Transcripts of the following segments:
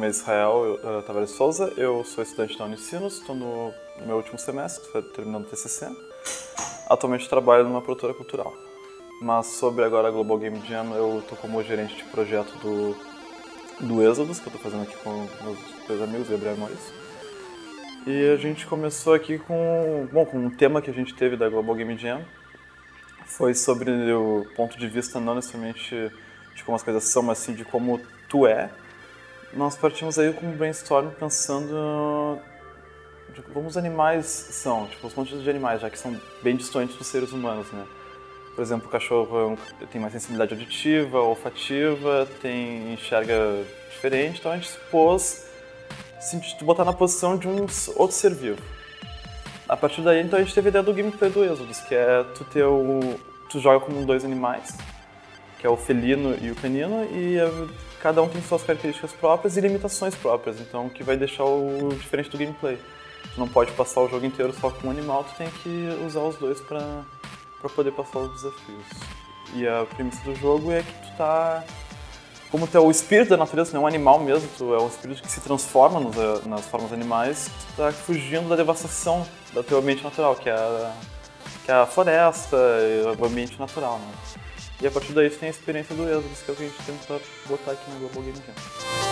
nome é Israel Tavares Souza, eu sou estudante da Unicinos, estou no meu último semestre, terminando o TCC. Atualmente trabalho numa produtora cultural. Mas sobre agora a Global Game Jam, eu estou como gerente de projeto do Êxodos, que eu estou fazendo aqui com meus dois amigos, Gabriel e Maurício. E a gente começou aqui com um tema que a gente teve da Global Game Jam. Foi sobre o ponto de vista não necessariamente de como as coisas são, mas sim de como tu é. Nós partimos aí com um brainstorm pensando de como os animais são, tipo, os pontos de animais, já que são bem distantes dos seres humanos, né? Por exemplo, o cachorro tem mais sensibilidade auditiva, olfativa, enxerga diferente, então a gente se pôs, se tu botar na posição de um outro ser vivo. A partir daí, então, a gente teve a ideia do gameplay do Êxodos, que é tu joga como dois animais, que é o felino e o canino, e cada um tem suas características próprias e limitações próprias, então que vai deixar o diferente do gameplay. Tu não pode passar o jogo inteiro só com um animal, tu tem que usar os dois para poder passar os desafios. E a premissa do jogo é que tu tá... Como tu é o espírito da natureza, tu não é um animal mesmo, tu é um espírito que se transforma nas formas animais, tu tá fugindo da devastação do teu ambiente natural, que é a floresta, o ambiente natural, né? E a partir daí tu tem a experiência do Êxodos, que é o que a gente tenta botar aqui no Global Game Jam.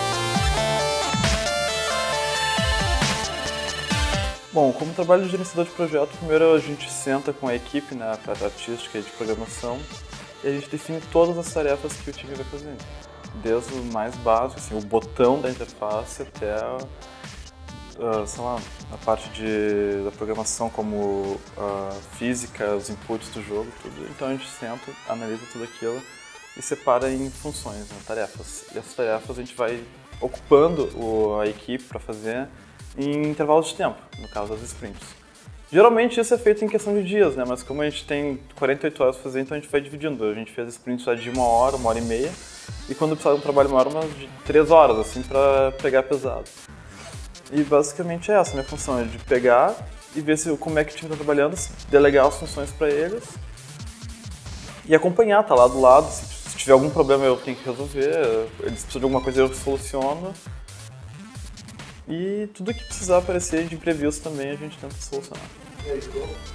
Bom, como trabalho de gerenciador de projeto, primeiro a gente senta com a equipe, né, a parte artística e de programação, e a gente define todas as tarefas que o time vai fazer. Desde o mais básico, assim, o botão da interface até sei lá, a parte da programação como física, os inputs do jogo, tudo. Então a gente senta, analisa tudo aquilo e separa em funções, né, tarefas. E essas tarefas a gente vai ocupando a equipe para fazer em intervalos de tempo, no caso das sprints. Geralmente isso é feito em questão de dias, né? Mas como a gente tem 48 horas para fazer, então a gente vai dividindo. A gente fez sprints de 1 hora, 1h30, e quando precisava de um trabalho maior, umas de 3 horas, assim, para pegar pesado. E basicamente é essa a minha função, é de pegar e ver como é que o time está trabalhando, delegar as funções para eles e acompanhar, tá lá do lado. Se tiver algum problema eu tenho que resolver, eles precisam de alguma coisa eu soluciono. E tudo que precisar aparecer de imprevisto também a gente tenta solucionar. E aí,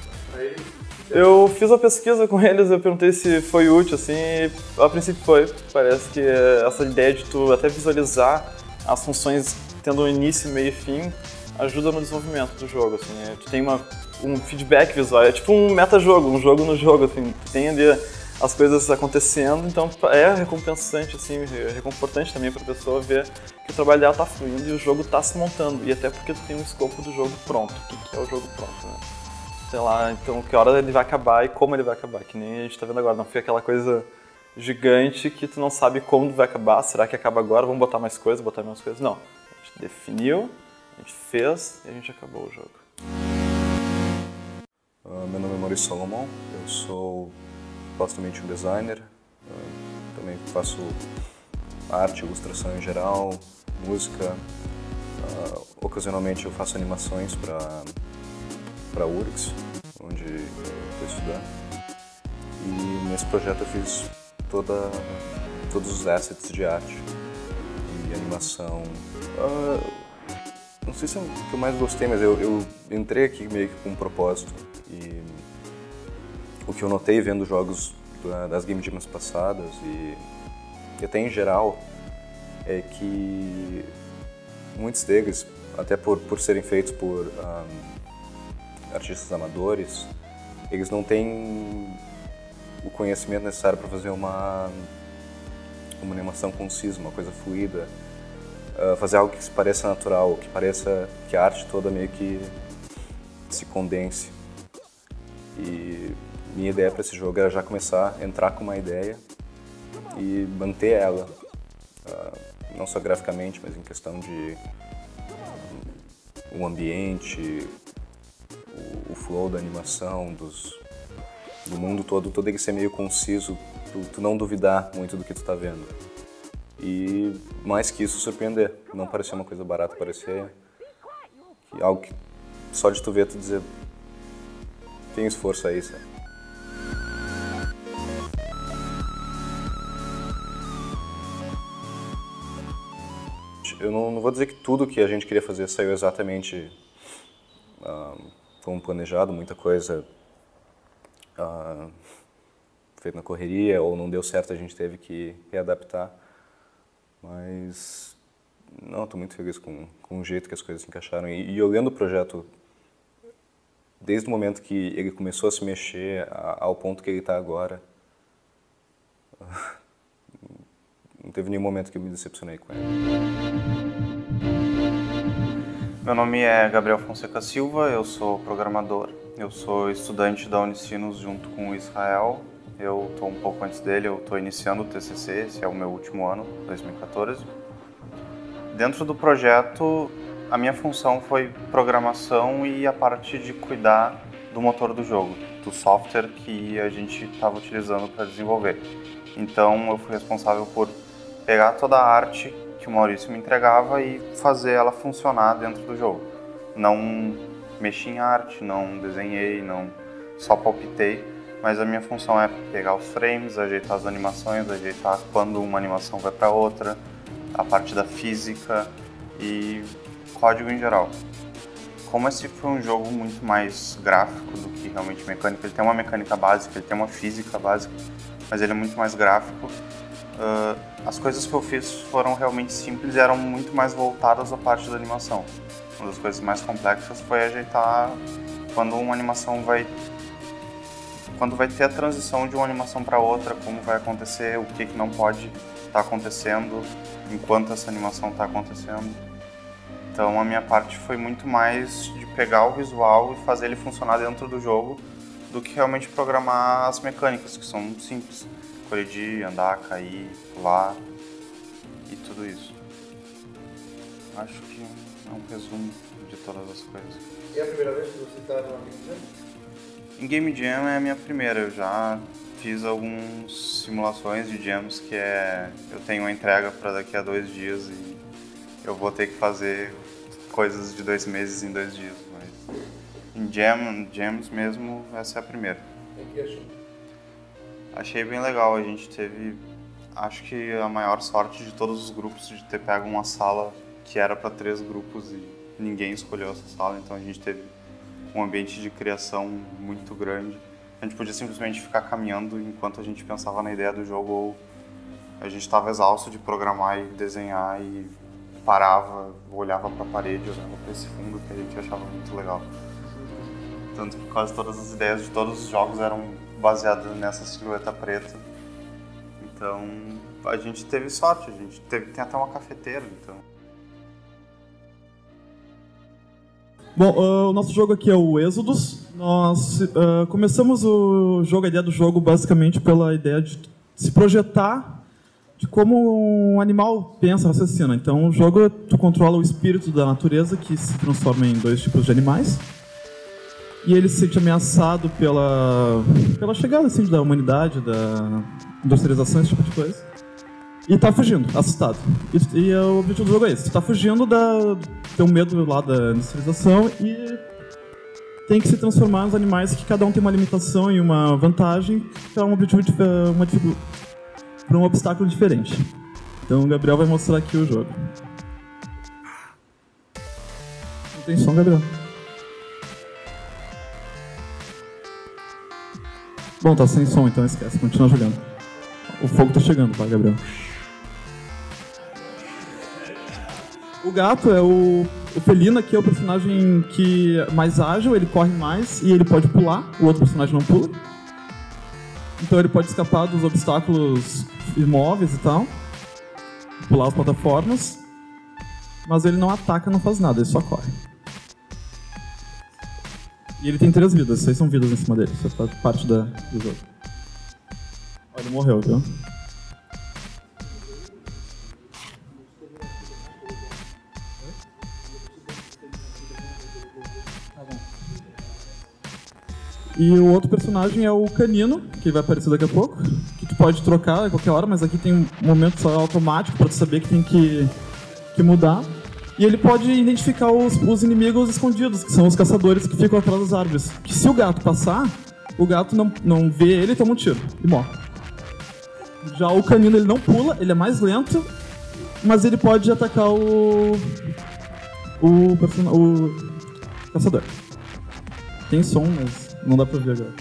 eu fiz a pesquisa com eles, eu perguntei se foi útil, assim, e a princípio foi. Parece que essa ideia de tu até visualizar as funções tendo um início, meio e fim, ajuda no desenvolvimento do jogo, assim. Tu tem um feedback visual, é tipo um metajogo, um jogo no jogo, assim. Tu tem ali as coisas acontecendo, então é recompensante, assim, reconfortante também para a pessoa ver que o trabalho dela tá fluindo e o jogo tá se montando, e até porque tu tem um escopo do jogo pronto, o que é o jogo pronto, né? Sei lá, então que hora ele vai acabar e como ele vai acabar, que nem a gente tá vendo agora, não fica aquela coisa gigante que tu não sabe como vai acabar, será que acaba agora, vamos botar mais coisas, não, a gente definiu, a gente fez e a gente acabou o jogo. Meu nome é Maurício Salomão, eu sou basicamente um designer, também faço arte, ilustração em geral, música, ocasionalmente eu faço animações para a URGS, onde estou estudando, e nesse projeto eu fiz todos os assets de arte e animação. Não sei se é o que eu mais gostei, mas eu entrei aqui meio que com um propósito, e o que eu notei vendo jogos das Game Jams passadas e até em geral é que muitos deles, até por serem feitos por artistas amadores, eles não têm o conhecimento necessário para fazer uma animação concisa, uma coisa fluida, fazer algo que pareça natural, que pareça que a arte toda meio que se condense. E minha ideia para esse jogo era já começar a entrar com uma ideia e manter ela, não só graficamente, mas em questão de o ambiente, o flow da animação, do mundo todo ele ser meio conciso, tu não duvidar muito do que tu tá vendo. E mais que isso, surpreender, não parecer uma coisa barata, parecer algo que só de tu ver, tu dizer, tem esforço aí, sabe? Eu não vou dizer que tudo que a gente queria fazer saiu exatamente como planejado, muita coisa feita na correria ou não deu certo, a gente teve que readaptar. Mas não, estou muito feliz com o jeito que as coisas se encaixaram. E olhando o projeto, desde o momento que ele começou a se mexer ao ponto que ele está agora, não teve nenhum momento que eu me decepcionei com ele. Meu nome é Gabriel Fonseca Silva, eu sou programador. Eu sou estudante da Unicinos junto com o Israel. Eu estou um pouco antes dele, eu estou iniciando o TCC, esse é o meu último ano, 2014. Dentro do projeto, a minha função foi programação e a parte de cuidar do motor do jogo, do software que a gente estava utilizando para desenvolver. Então eu fui responsável por pegar toda a arte que o Maurício me entregava e fazer ela funcionar dentro do jogo. Não mexi em arte, não desenhei, não só palpitei, mas a minha função é pegar os frames, ajeitar as animações, ajeitar quando uma animação vai para outra, a parte da física e código em geral. Como esse foi um jogo muito mais gráfico do que realmente mecânico, ele tem uma mecânica básica, ele tem uma física básica, mas ele é muito mais gráfico. As coisas que eu fiz foram realmente simples e eram muito mais voltadas à parte da animação. Uma das coisas mais complexas foi ajeitar quando uma animação quando vai ter a transição de uma animação para outra, como vai acontecer, o que não pode estar acontecendo enquanto essa animação está acontecendo. Então a minha parte foi muito mais de pegar o visual e fazer ele funcionar dentro do jogo do que realmente programar as mecânicas, que são simples. Colidir, andar, cair, pular e tudo isso. Acho que é um resumo de todas as coisas. E é a primeira vez que você está numa Game Jam? Em Game Jam é a minha primeira. Eu já fiz algumas simulações de jams que eu tenho uma entrega para daqui a 2 dias e eu vou ter que fazer coisas de 2 meses em 2 dias. Mas em jams mesmo, essa é a primeira. O que achou? Achei bem legal. A gente teve, acho que a maior sorte de todos os grupos de ter pego uma sala que era para 3 grupos e ninguém escolheu essa sala, então a gente teve um ambiente de criação muito grande. A gente podia simplesmente ficar caminhando enquanto a gente pensava na ideia do jogo, ou a gente estava exausto de programar e desenhar e parava, olhava para a parede, olhava para esse fundo que a gente achava muito legal. Tanto que quase todas as ideias de todos os jogos eram baseadas nessa silhueta preta. Então a gente teve sorte, tem até uma cafeteira, então. Bom, o nosso jogo aqui é o Êxodos. Nós começamos a ideia do jogo basicamente pela ideia de se projetar de como um animal pensa, raciocina. Então o jogo, tu controla o espírito da natureza que se transforma em 2 tipos de animais. E ele se sente ameaçado pela chegada assim, da humanidade, da industrialização, esse tipo de coisa. E tá fugindo, assustado. E o objetivo do jogo é esse. Tu tá fugindo tem um medo lá da industrialização e tem que se transformar nos animais que cada um tem uma limitação e uma vantagem para um objetivo para um obstáculo diferente. Então o Gabriel vai mostrar aqui o jogo. Não tem som, Gabriel? Bom, tá sem som, então esquece, continua jogando. O fogo tá chegando, vai, Gabriel. O gato é o felino aqui, é o personagem que é mais ágil, ele corre mais e ele pode pular, o outro personagem não pula. Então ele pode escapar dos obstáculos imóveis e tal, pular as plataformas, mas ele não ataca, não faz nada, ele só corre. E ele tem 3 vidas, 6 são vidas em cima dele, isso é parte do jogo. Olha, ele morreu, viu? E o outro personagem é o canino, que vai aparecer daqui a pouco, que tu pode trocar a qualquer hora, mas aqui tem um momento só automático para tu saber que tem que mudar. E ele pode identificar os inimigos escondidos, que são os caçadores que ficam atrás das árvores. Que se o gato passar, o gato não vê ele e toma um tiro e morre. Já o canino ele não pula, ele é mais lento mas ele pode atacar o caçador. Tem som, mas não dá pra ver agora.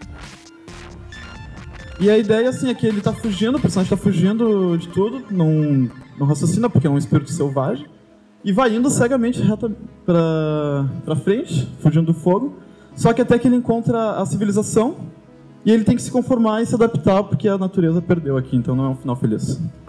E a ideia, assim, é que ele tá fugindo, o personagem tá fugindo de tudo, não raciocina porque é um espírito selvagem, e vai indo cegamente reto pra frente, fugindo do fogo, só que até que ele encontra a civilização, e ele tem que se conformar e se adaptar porque a natureza perdeu aqui, então não é um final feliz.